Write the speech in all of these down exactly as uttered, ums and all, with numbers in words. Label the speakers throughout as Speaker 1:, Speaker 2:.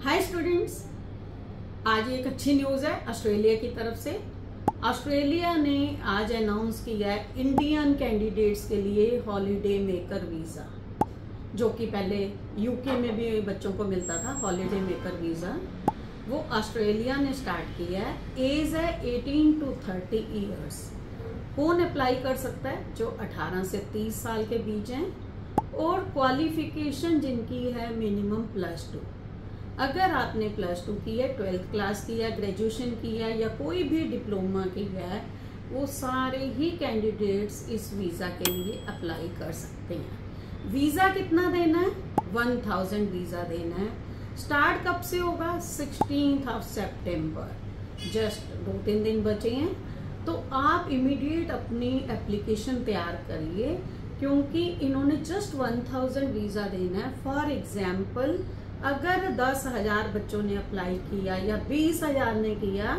Speaker 1: Hi students, आज एक अच्छी न्यूज है ऑस्ट्रेलिया की तरफ से। ऑस्ट्रेलिया ने आज अनाउंस किया है इंडियन कैंडिडेट्स के लिए हॉलीडे मेकर वीजा, जो कि पहले यूके में भी बच्चों को मिलता था हॉलीडे मेकर वीजा, वो ऑस्ट्रेलिया ने स्टार्ट किया है। एज है अठारह टू तीस इयर्स। कौन अप्लाई कर सकता है? जो अठारह से तीस साल के बीच हैं और क्वालिफिकेशन जिनकी है मिनिमम प्लस टू। अगर आपने प्लस टू की है, ट्वेल्थ क्लास की है, ग्रेजुएशन की है या कोई भी डिप्लोमा की है, वो सारे ही कैंडिडेट्स इस वीज़ा के लिए अप्लाई कर सकते हैं। वीज़ा कितना देना है? वन थाउजेंड वीज़ा देना है। स्टार्ट कब से होगा? Sixteenth of September. जस्ट दो तीन दिन बचे हैं, तो आप इमीडिएट अपनी एप्लीकेशन तैयार करिए, क्योंकि इन्होंने जस्ट वन थाउजेंड वीज़ा देना है। फॉर एग्जाम्पल, अगर दस हजार बच्चों ने अप्लाई किया या बीस हजार ने किया,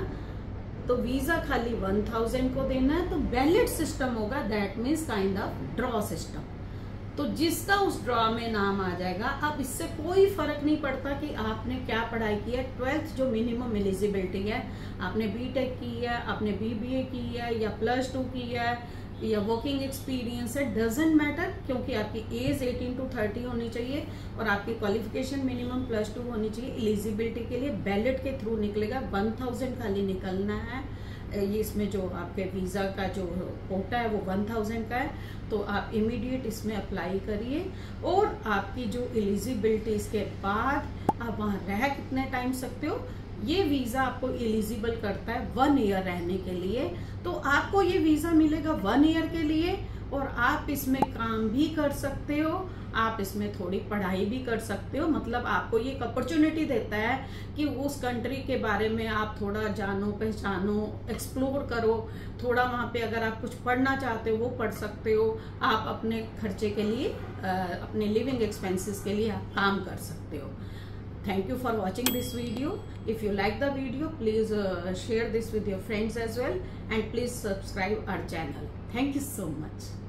Speaker 1: तो वीजा खाली वन थाउजेंड को देना है। तो बैलेट सिस्टम होगा, that means kind of draw system. तो जिसका उस ड्रॉ में नाम आ जाएगा, अब इससे कोई फर्क नहीं पड़ता कि आपने क्या पढ़ाई की है। ट्वेल्थ जो मिनिमम एलिजिबिलिटी है, आपने बीटेक की है, आपने बीबीए की है या प्लस टू की है या वर्किंग एक्सपीरियंस है, डजेंट मैटर, क्योंकि आपकी एज अठारह टू तीस होनी चाहिए और आपकी क्वालिफिकेशन मिनिमम प्लस टू होनी चाहिए। एलिजिबिलिटी के लिए बैलेट के थ्रू निकलेगा। वन थाउजेंड खाली निकलना है। ये इसमें जो आपके वीज़ा का जो कोटा है वो वन थाउजेंड का है, तो आप इमीडिएट इसमें अप्लाई करिए। और आपकी जो एलिजिबिलिटी इसके बाद आप वहाँ रह कितने टाइम सकते हो, ये वीज़ा आपको एलिजिबल करता है वन ईयर रहने के लिए। तो आपको ये वीज़ा मिलेगा वन ईयर के लिए और आप इसमें काम भी कर सकते हो, आप इसमें थोड़ी पढ़ाई भी कर सकते हो। मतलब आपको ये एक अपॉर्चुनिटी देता है कि उस कंट्री के बारे में आप थोड़ा जानो, पहचानो, एक्सप्लोर करो। थोड़ा वहाँ पे अगर आप कुछ पढ़ना चाहते हो वो पढ़ सकते हो। आप अपने खर्चे के लिए, अपने लिविंग एक्सपेंसेस के लिए आप काम कर सकते हो। Thank you for watching this video. If you like the video, please uh, share this with your friends as well, and please subscribe our channel. Thank you so much.